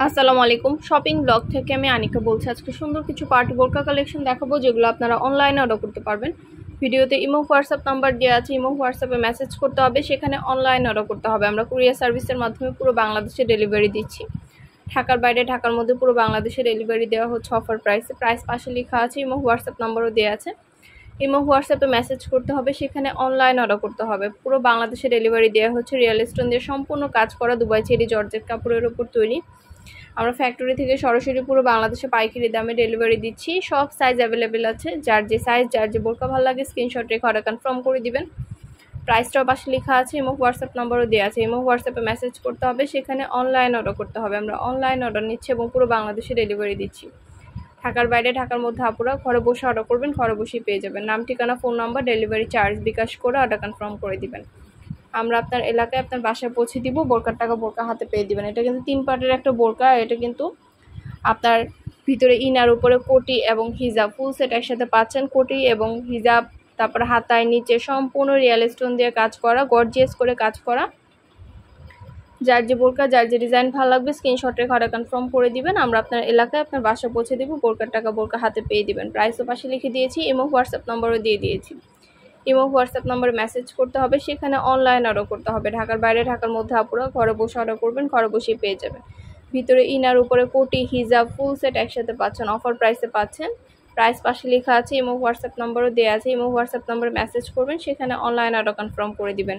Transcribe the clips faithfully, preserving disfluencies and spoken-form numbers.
আসসালামু আলাইকুম shopping blog থেকে আমি আনিকা বলছি। আজকে সুন্দর কিছু পার্টি বোরকা কালেকশন দেখাবো যেগুলো আপনারা অনলাইনে অর্ডার করতে পারবেন। ভিডিওতে ইমো হোয়াটসঅ্যাপ নাম্বার দেওয়া আছে, ইমো হোয়াটসঅ্যাপে মেসেজ করতে হবে, সেখানে অনলাইনে অর্ডার করতে হবে। আমরা কুরিয়ার সার্ভিসের মাধ্যমে পুরো বাংলাদেশে ডেলিভারি দিচ্ছি। ঢাকার বাইরে ঢাকার মধ্যে পুরো বাংলাদেশে ডেলিভারি দেওয়া হচ্ছে অফার প্রাইসে। প্রাইস পাশে লেখা আছে, ইমো হোয়াটসঅ্যাপ নাম্বারও দেওয়া আছে। ইমো হোয়াটসঅ্যাপে মেসেজ করতে হবে, সেখানে অনলাইন অর্ডার করতে হবে। পুরো বাংলাদেশে ডেলিভারি দেওয়া হচ্ছে। রিয়েল স্টোন দিয়ে সম্পূর্ণ কাজ করা দুবাই চেরি জর্জেট কাপড়ের উপর তৈরি। আমরা ফ্যাক্টরি থেকে সরাসরি পুরো বাংলাদেশে পাইকারি দামে ডেলিভারি দিচ্ছি। সব সাইজ অ্যাভেলেবেল আছে। যার যে সাইজ যার যে বোরকা ভালো লাগে স্ক্রিনশট রেখে অর্ডার কনফার্ম করে দিবেন। প্রাইসটাও পাশে লেখা আছে, ইমো হোয়াটসঅ্যাপ নাম্বারও দেওয়া আছে। ইমো হোয়াটসঅ্যাপে মেসেজ করতে হবে, সেখানে অনলাইন অর্ডার করতে হবে। আমরা অনলাইন অর্ডার নিচ্ছি এবং পুরো বাংলাদেশে ডেলিভারি দিচ্ছি। ঢাকার বাইরে ঢাকার মধ্যে আপুরা ঘরে বসে অর্ডার করবেন, ঘরে বসেই পেয়ে যাবেন। নাম ঠিকানা phone number delivery charge bKash করে অর্ডার কনফার্ম করে দিবেন। আমরা আপনার এলাকায় আপনার বাসায় পৌঁছে দিব। বোরকার টাকা বোরকা হাতে পেয়ে দিবেন। এটা কিন্তু তিন পার্টের একটা বোরকা। এটা কিন্তু আপনার ভিতরে ইনার উপরে কোটি এবং হিজাব ফুল সেট একসাথে পাচ্ছেন। কোটি এবং হিজাব, তারপর হাতায় নিচে সম্পূর্ণ রিয়েল স্টোন দিয়ে কাজ করা, গর্জিয়াস করে কাজ করা। যার যে বোরকা যার যে ডিজাইন ভালো লাগবে স্ক্রিনশট রেখে অর্ডার কনফার্ম করে দিবেন। আমরা আপনার এলাকায় আপনার বাসায় পৌঁছে দিব। বোরকার টাকা বোরকা হাতে পেয়ে দিবেন। প্রাইসও পাশে লিখে দিয়েছি, ইমো হোয়াটসঅ্যাপ নাম্বারও দিয়ে দিয়েছি। ইমো হোয়াটসঅ্যাপ নাম্বারে মেসেজ করতে হবে, সেখানে অনলাইন অর্ডার করতে হবে। ঢাকার বাইরে ঢাকার মধ্যে আপুরা ঘরে বসে অর্ডার করবেন, ঘরে বসেই পেয়ে যাবেন। ভিতরে ইনার উপরে কোটি হিজাব ফুল সেট একসাথে পাচ্ছেন, অফার প্রাইসে পাচ্ছেন। প্রাইস পাশে লেখা আছে, ইমো হোয়াটসঅ্যাপ নাম্বারও দেওয়া আছে। ইমো হোয়াটসঅ্যাপ নাম্বারে মেসেজ করবেন, সেখানে অনলাইন অর্ডার কনফার্ম করে দিবেন।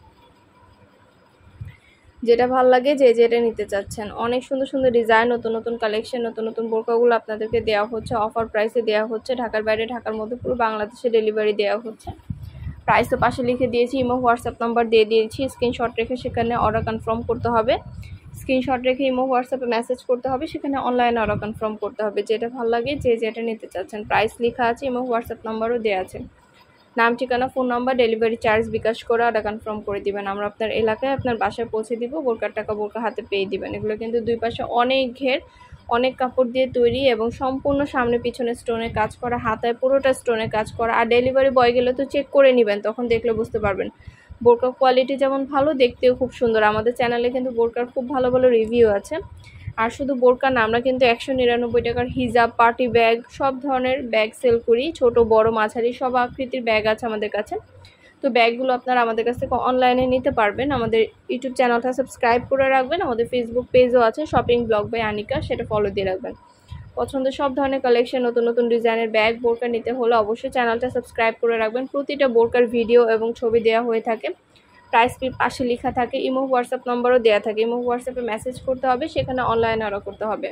যেটা ভালো লাগে যে যেটা নিতে চাচ্ছেন। অনেক সুন্দর সুন্দর ডিজাইন, নতুন নতুন কালেকশন, নতুন নতুন বোরকাগুলো আপনাদেরকে দেওয়া হচ্ছে, অফার প্রাইসে দেওয়া হচ্ছে। ঢাকার বাইরে ঢাকার মধ্যে পুরো বাংলাদেশে ডেলিভারি দেওয়া হচ্ছে। প্রাইসও পাশে লিখে দিয়েছি, ইমো হোয়াটসঅ্যাপ নাম্বার দিয়ে দিয়েছি। স্ক্রিনশট রেখে সেখানে অর্ডার কনফার্ম করতে হবে। স্ক্রিনশট রেখে ইমো হোয়াটসঅ্যাপে মেসেজ করতে হবে, সেখানে অনলাইনে অর্ডার কনফার্ম করতে হবে। যেটা ভালো লাগে যে যেটা নিতে চাচ্ছেন। প্রাইস লেখা আছে, ইমো হোয়াটসঅ্যাপ নাম্বারও দেওয়া আছে। নাম ঠিকানা phone number delivery charge bKash করে অর্ডার কনফার্ম করে দিবেন। আমরা আপনার এলাকায় আপনার বাসায় পৌঁছে দিব। বোরকার টাকা বোরকা হাতে পেয়ে দিবেন। এগুলো কিন্তু দুই পাশে অনেক ঘের, অনেক কাপড় দিয়ে তৈরি এবং সম্পূর্ণ সামনে পিছনে স্টোনের কাজ করা, হাতায় পুরোটা স্টোনের কাজ করা। আর ডেলিভারি বয় গেলে তো চেক করে নেবেন, তখন দেখলে বুঝতে পারবেন। বোরকা কোয়ালিটি যেমন ভালো, দেখতেও খুব সুন্দর। আমাদের চ্যানেলে কিন্তু বোরকার খুব ভালো ভালো রিভিউ আছে। আর শুধু বোরকা না, আমরা কিন্তু একশো নিরানব্বই টাকার হিজাব, পার্টি ব্যাগ, সব ধরনের ব্যাগ সেল করি। ছোট বড় মাঝারি সব আকৃতির ব্যাগ আছে আমাদের কাছে। তো ব্যাগগুলো আপনারা আমাদের কাছ থেকে অনলাইনে নিতে পারবেন। আমাদের ইউটিউব চ্যানেলটা সাবস্ক্রাইব করে রাখবেন। আমাদের ফেসবুক পেজও আছে, শপিং ব্লগ বাই আনিকা, সেটা ফলো দিয়ে রাখবেন। পছন্দের সব ধরনের কালেকশন, নতুন নতুন ডিজাইনের ব্যাগ বোরকা নিতে হলে অবশ্যই চ্যানেলটা সাবস্ক্রাইব করে রাখবেন। প্রতিটা বোরকার ভিডিও এবং ছবি দেওয়া হয়ে থাকে। প্রাইস পাশে লেখা থাকে, ইমো হোয়াটসঅ্যাপ নাম্বারও দেওয়া থাকে। ইমো হোয়াটসঅ্যাপে মেসেজ করতে হবে, সেখানে অনলাইনে অর্ডার করতে হবে।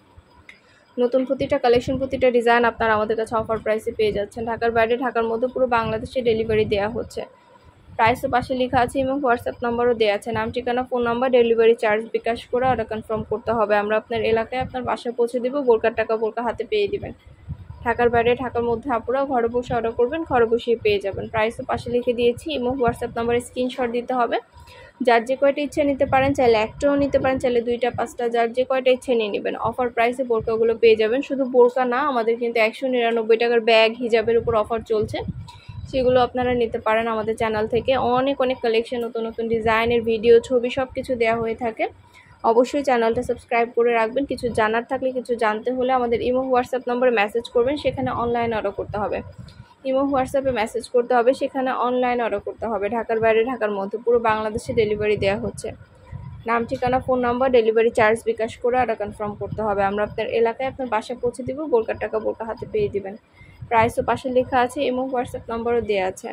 নতুন প্রতিটা কালেকশন, প্রতিটা ডিজাইন আপনারা আমাদের কাছে অফার প্রাইসে পেয়ে যাচ্ছেন। ঢাকার বাইরে ঢাকার মধ্যে পুরো বাংলাদেশে ডেলিভারি দেওয়া হচ্ছে। প্রাইসও পাশে লেখা আছে, ইমো হোয়াটসঅ্যাপ নাম্বারও দেওয়া আছে। নাম ঠিকানা phone number delivery charge bKash করে অর্ডার কনফার্ম করতে হবে। আমরা আপনার এলাকায় আপনার বাসায় পৌঁছে দেবো। বোরকার টাকা বোরকা হাতে পেয়ে দিবেন। ঢাকার বাইরে ঢাকার মধ্যে আপুরা ঘরে বসে অর্ডার করবেন, ঘরে বসেই পেয়ে যাবেন। প্রাইসও পাশে লিখে দিয়েছি। ইমো হোয়াটসঅ্যাপ নাম্বারে স্ক্রিনশট দিতে হবে। যার যে কয়টা ইচ্ছে নিতে পারেন, চাইলে একটাও নিতে পারেন, চাইলে দুইটা পাঁচটা, যার যে কয়টা ইচ্ছে নিয়ে নেবেন। অফার প্রাইসে বোরকাগুলো পেয়ে যাবেন। শুধু বোরকা না, আমাদের কিন্তু একশো নিরানব্বই টাকার ব্যাগ হিজাবের উপর অফার চলছে, সেগুলো আপনারা নিতে পারেন আমাদের চ্যানেল থেকে। অনেক অনেক কালেকশন, নতুন নতুন ডিজাইনের ভিডিও ছবি সব কিছু দেওয়া হয়ে থাকে। অবশ্যই চ্যানেলটা সাবস্ক্রাইব করে রাখবেন। কিছু জানার থাকলে, কিছু জানতে হলে আমাদের ইমো হোয়াটসঅ্যাপ নম্বরে মেসেজ করবেন, সেখানে অনলাইন অর্ডার করতে হবে। ইমো হোয়াটসঅ্যাপে মেসেজ করতে হবে, সেখানে অনলাইন অর্ডার করতে হবে। ঢাকার বাইরে ঢাকার মধ্যে পুরো বাংলাদেশে ডেলিভারি দেওয়া হচ্ছে। নাম ঠিকানা phone number delivery charge bKash করে অর্ডার কনফার্ম করতে হবে। আমরা আপনার এলাকায় আপনার বাসায় পৌঁছে দিব। বোরকার টাকা বোরকা হাতে পেয়ে দিবেন। প্রাইসও পাশে লেখা আছে, ইমো হোয়াটসঅ্যাপ নাম্বারও দেওয়া আছে।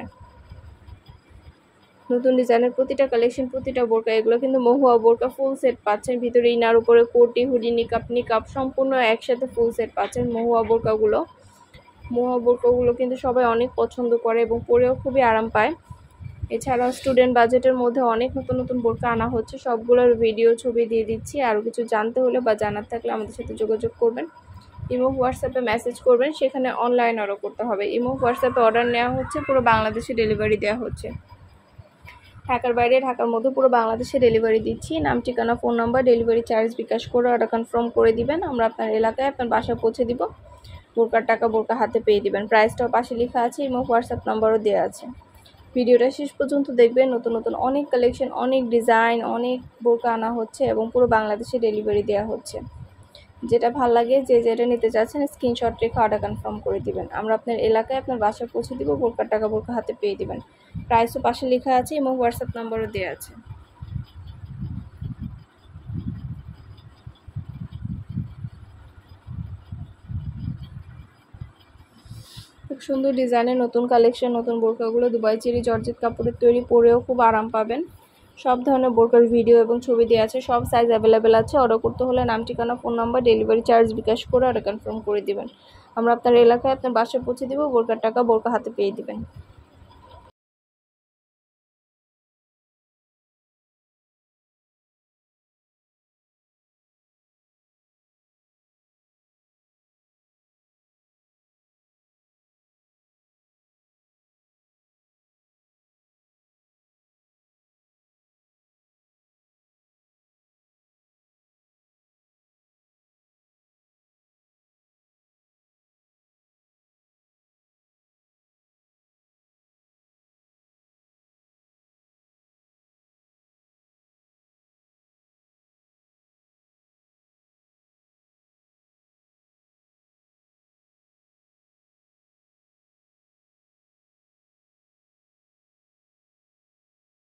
নতুন ডিজাইনের প্রতিটা কালেকশন, প্রতিটা বোরকা, এগুলো কিন্তু মহুয়া বোরকা ফুল সেট পাচ্ছেন। ভিতরে ইনার উপরে কোটি হুডি নিকাপ নিকাপ সম্পূর্ণ একসাথে ফুল সেট পাচ্ছেন। মহুয়া বোরকাগুলো মহুয়া বোরকাগুলো কিন্তু সবাই অনেক পছন্দ করে এবং পরেও খুবই আরাম পায়। এছাড়াও স্টুডেন্ট বাজেটের মধ্যে অনেক নতুন নতুন বোরকা আনা হচ্ছে, সবগুলোর ভিডিও ছবি দিয়ে দিচ্ছি। আরও কিছু জানতে হলে বা জানার থাকলে আমাদের সাথে যোগাযোগ করবেন। ইমো হোয়াটসঅ্যাপে মেসেজ করবেন, সেখানে অনলাইন অর্ডার করতে হবে। ইমো হোয়াটসঅ্যাপে অর্ডার নেওয়া হচ্ছে, পুরো বাংলাদেশে ডেলিভারি দেওয়া হচ্ছে। ঢাকার বাইরে ঢাকার মধ্যে পুরো বাংলাদেশে ডেলিভারি দিচ্ছি। নাম ঠিকানা phone number delivery charge bKash করে অর্ডার কনফার্ম করে দিবেন। আমরা আপনার এলাকায় আপনার বাসায় পৌঁছে দিব। বোরকার টাকা বোরকা হাতে পেয়ে দিবেন। প্রাইসটাও পাশে লেখা আছে, ইমো হোয়াটসঅ্যাপ নাম্বারও দেওয়া আছে। ভিডিওটা শেষ পর্যন্ত দেখবেন। নতুন নতুন অনেক কালেকশন, অনেক ডিজাইন, অনেক বোরকা আনা হচ্ছে এবং পুরো বাংলাদেশে ডেলিভারি দেওয়া হচ্ছে। যেটা ভালো লাগে, যে যেটা নিতে চাচ্ছেন স্ক্রিনশট রেখে অর্ডার কনফার্ম করে দিবেন। আমরা আপনার এলাকায় আপনার বাসায় পৌঁছে দিব, বোরকার টাকা বোরকা হাতে পেয়ে দিবেন। প্রাইসও পাশে লেখা আছে এবং হোয়াটসঅ্যাপ নাম্বারও দেওয়া আছে। খুব সুন্দর ডিজাইনের নতুন কালেকশন, নতুন বোরকাগুলো দুবাই চেরি জর্জেট কাপড়ের তৈরি, পরেও খুব আরাম পাবেন। সব ধরনের বোরকার ভিডিও এবং ছবি দেওয়া আছে, সব সাইজ অ্যাভেলেবেল আছে। অর্ডার করতে হলে নাম, ঠিকানা, phone number, delivery charge bKash করে অর্ডার কনফার্ম করে দিবেন। আমরা আপনার এলাকায় আপনার বাসায় পৌঁছে দিব, বোরকার টাকা বোরকা হাতে পেয়ে দিবেন।